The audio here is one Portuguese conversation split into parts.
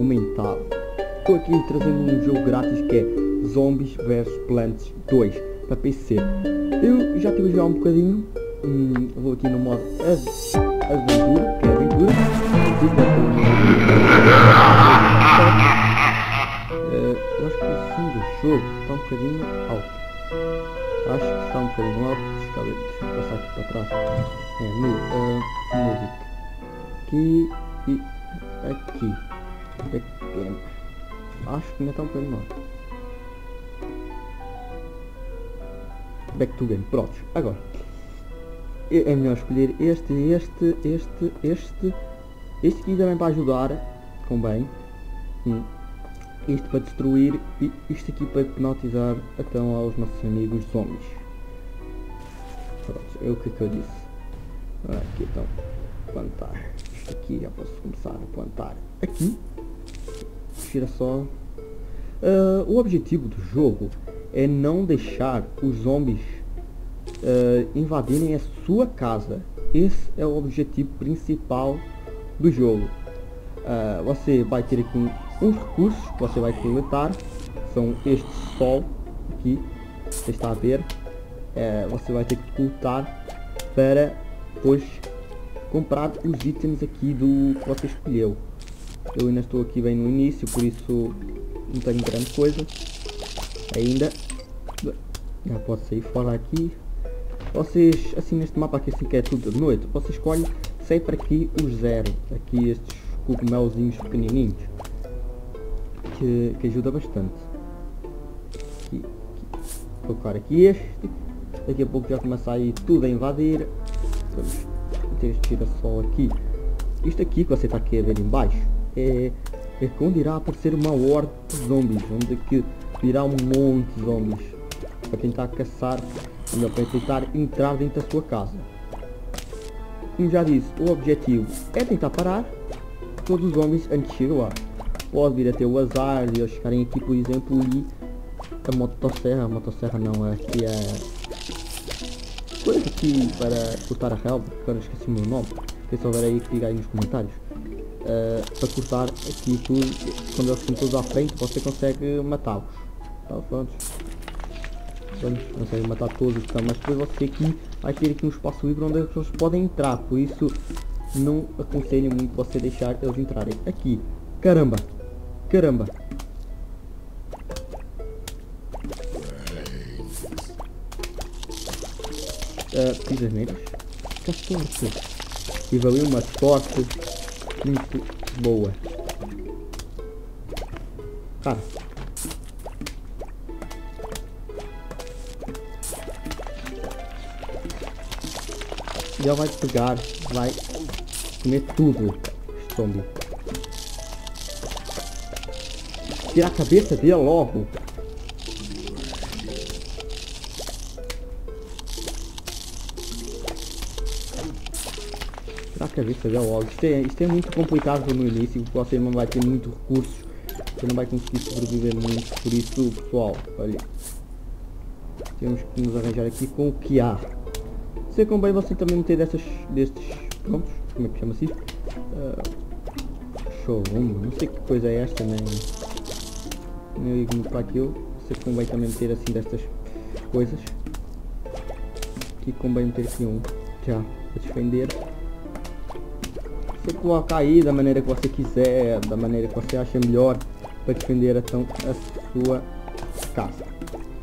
aumentado. Estou aqui trazendo um jogo grátis que é Zombies vs Plants 2 para PC. Eu já estive a jogar um bocadinho. Vou aqui no modo aventura, que é aventura. Eu acho que o som do jogo está um bocadinho alto. Acho que está um bocadinho alto. Deixa eu passar aqui para trás. Música. Aqui e aqui. Pequeno. Acho que ainda está um bocadinho alto. Back to game. Pronto. Agora. É melhor escolher este aqui também para ajudar. Convém. Isto para destruir e isto aqui para hipnotizar então aos nossos amigos zombies. Pronto, é o que eu disse. Aqui então, plantar. Isto aqui já posso começar a plantar aqui. Girassol. O objetivo do jogo é não deixar os zombies invadirem a sua casa. Esse é o objetivo principal do jogo. Você vai ter aqui uns recursos que você vai coletar, são este sol aqui, você está a ver. Você vai ter que coletar para depois comprar os itens aqui do que você escolheu. Eu ainda estou aqui bem no início, por isso não tenho grande coisa ainda. Já posso sair fora aqui. Vocês, assim neste mapa aqui, assim que é tudo de noite, você escolhe sempre aqui os 0, aqui estes cogumelzinhos pequenininhos, que ajuda bastante. Aqui. Vou colocar aqui este, daqui a pouco já começa a ir tudo a invadir. Vamos meter este girassol aqui. Isto aqui que você está aqui a ver em baixo é onde irá aparecer uma horde de zombies, onde aqui virá um monte de zombies para tentar caçar, para tentar entrar dentro da sua casa. Como já disse, o objetivo é tentar parar todos os zombies antes de chegar lá. Pode vir a ter o azar de eles chegarem aqui, por exemplo, e a motosserra não, aqui é coisa aqui para cortar a relva, que agora esqueci o meu nome. Quem souber aí que diga aí nos comentários. Para cortar aqui tudo, quando eles estão todos à frente, você consegue matá-los. Tá, pronto. Consegue matar todos, tá? Mas depois você aqui vai ter aqui um espaço livre onde eles podem entrar, por isso não aconselho muito você deixar eles entrarem. Aqui, caramba. Pisas negras. Que sorte. Tive ali uma sorte muito boa. Cara. E ele vai pegar, vai comer tudo, este zombie. Tira a cabeça dele logo. Tira a cabeça dele logo. Isto é muito complicado no início, porque você não vai ter muitos recursos. Você não vai conseguir sobreviver muito. Por isso, pessoal, olha. Temos que nos arranjar aqui com o que há. Se convém você também meter destes prontos, como é que chama-se isto? Showroom, não sei que coisa é esta, nem ligo muito para aquilo. Se convém também meter assim destas coisas. Aqui convém meter aqui um, já, para defender. Você coloca aí da maneira que você quiser, da maneira que você acha melhor, para defender então a sua casa.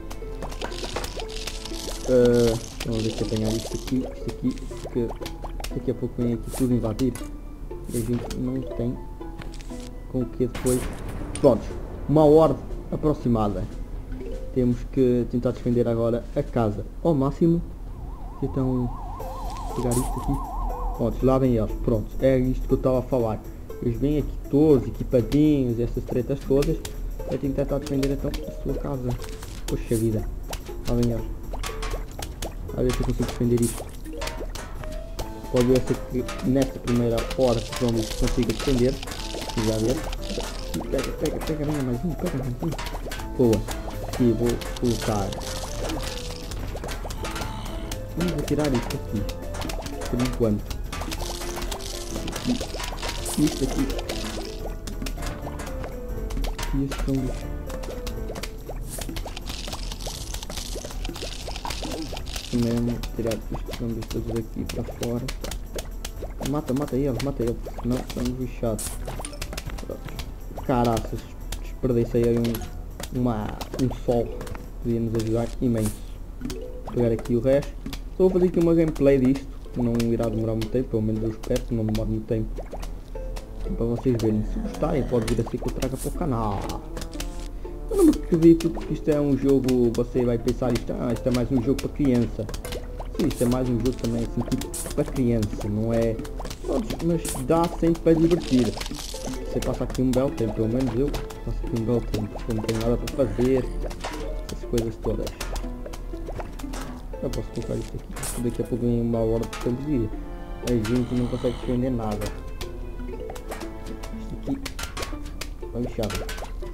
Vamos ver se apanhar isto aqui, que daqui a pouco vem aqui tudo invadir e a gente não tem com o que depois. Pronto, uma horde aproximada. Temos que tentar defender agora a casa ao máximo. Então, pegar isto aqui. Pronto, lá vem eles. Pronto, é isto que eu estava a falar. Eles vêm aqui todos equipadinhos, essas tretas todas, para tentar defender então a sua casa. Poxa vida, lá vem eles. A ver se eu consigo defender isto. Pode ver se nesta primeira hora que vamos consigo defender. Já ver. Pega mais um, pega mais um. Boa. Aqui vou colocar. Vou tirar isto aqui. Por enquanto. Isto aqui. aqui estes zombies. Mesmo tirar estes zombies todos aqui para fora. Mata eles, senão estamos lixados. Caraças, desperdicei aí um sol. Podia nos ajudar imenso. Vou pegar aqui o resto. Só vou fazer aqui uma gameplay disto. Não irá demorar muito tempo, pelo menos eu espero que não demore muito tempo. Para vocês verem. Se gostarem, pode vir assim que eu traga para o canal. Eu não acredito que isto é um jogo, você vai pensar isto é mais um jogo para criança. Sim, isto é mais um jogo também assim, tipo para criança, não é? Mas dá sempre para divertir. Você passa aqui um belo tempo, pelo menos eu passo aqui um belo tempo, porque não tenho nada para fazer, essas coisas todas. Eu posso colocar isto aqui, daqui a pouco em uma hora de televisia. A gente não consegue defender nada. Isto aqui vai lixado.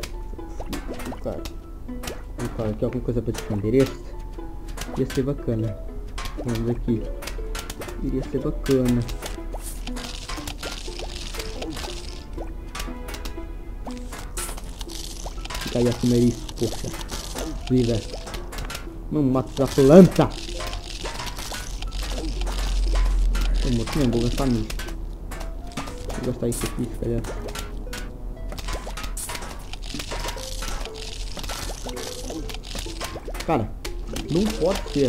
Colocar aqui alguma coisa para defender. Este iria ser bacana. Vamos aqui. Iria ser bacana. Fica aí a comer isso, poxa. Vida. Não mates a planta. Vamos, não vou gastar nisso. Vou gastar isso aqui, se calhar. Cara, não pode ser.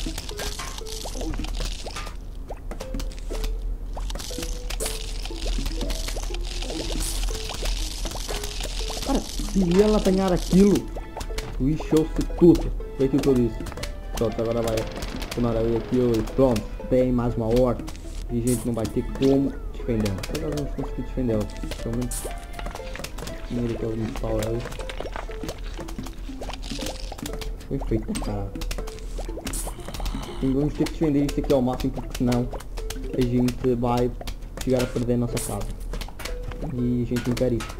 Cara, se ela apanhar aquilo, lixou-se tudo. Feito o que eu disse. Pronto, agora vai tornar a ver aquilo e pronto. Tem mais uma hora e a gente não vai ter como defender. Agora vamos conseguir defender. Pelo menos primeiro que eu me falo ali. Foi feito, cara. E vamos ter que defender isto aqui ao máximo, porque senão a gente vai chegar a perder a nossa casa. E a gente não quer isso.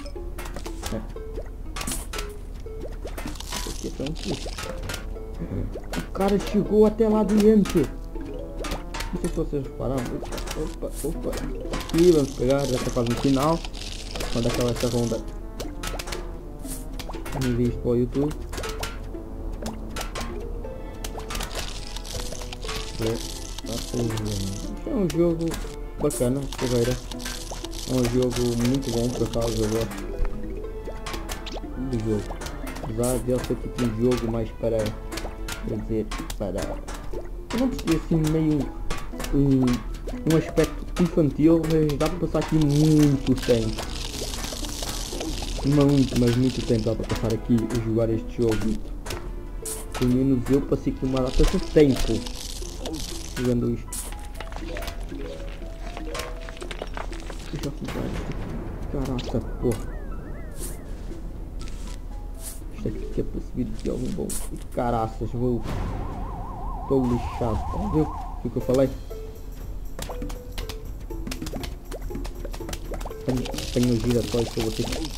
Aqui é tranquilo. O cara chegou até lá dentro. Não sei se vocês repararam. Opa. Aqui vamos pegar, já está quase no final. Quando acabar essa ronda, envio isto para o YouTube. É um jogo bacana, Ferreira. É um jogo muito bom, por acaso eu gosto do jogo. Apesar de ele ser tipo um jogo mais para, quer dizer, para... Eu não percebi assim meio um aspecto infantil, mas dá para passar aqui muito tempo. Muito tempo dá para passar aqui e jogar este jogo. Pelo menos eu passei aqui uma data de tempo jogando isto. Deixa eu comprar isto. Caraca, porra. Isto aqui é para subir de algum bom. Caraças, vou. Estou lixado. Viu o que eu falei? Tenho os giratórios que eu vou ter que...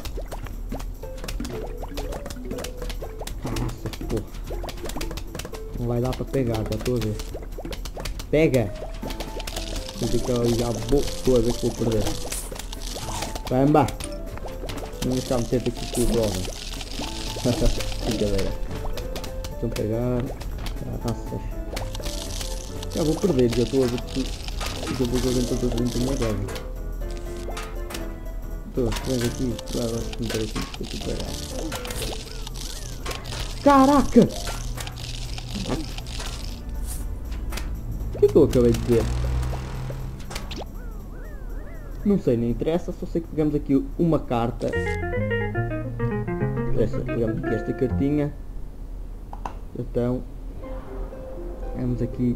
Caraças, porra. Não vai dar para pegar, já estou a ver. Pega! Vou ter que eu já estou a ver que vou perder. Caramba! Não deixar meter aqui com o brother. Brincadeira. Então pegar. Caraças. Já vou perder, já estou a ver que eu vou jogar todas dentro da minha casa. Estou, vem aqui, vai se meter aqui, vou te pegar. Caraca! O que eu acabei de dizer? Não sei, nem interessa, só sei que pegamos aqui uma carta. Pegamos aqui esta cartinha. Então vamos aqui.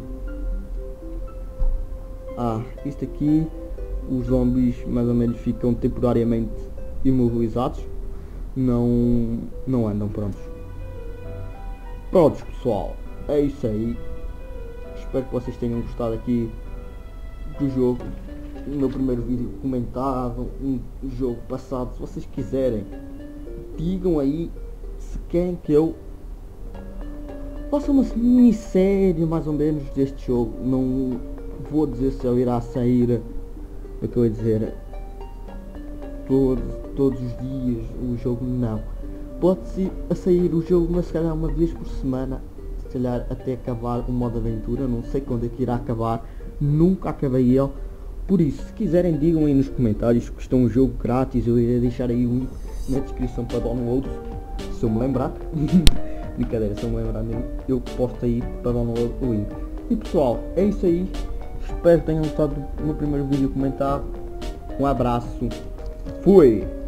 Isto aqui, os zombies mais ou menos ficam temporariamente imobilizados. Não andam, prontos. Prontos, pessoal, é isso aí. Espero que vocês tenham gostado aqui do jogo. O meu primeiro vídeo comentado, um jogo passado. Se vocês quiserem, digam aí se querem que eu faça uma minissérie mais ou menos deste jogo. Não vou dizer se ele irá sair, o que eu ia dizer, todos os dias o jogo, não. Pode-se a sair o jogo, mas se calhar uma vez por semana, se calhar até acabar o modo aventura. Não sei quando é que irá acabar, nunca acabei ele. Por isso, se quiserem, digam aí nos comentários que estão um jogo grátis. Eu irei deixar aí um na descrição para download, se eu me lembrar. Brincadeira, se eu me lembrar mesmo, eu posto aí para download o link. E pessoal, é isso aí. Espero que tenham gostado do meu primeiro vídeo comentado. Um abraço. Fui!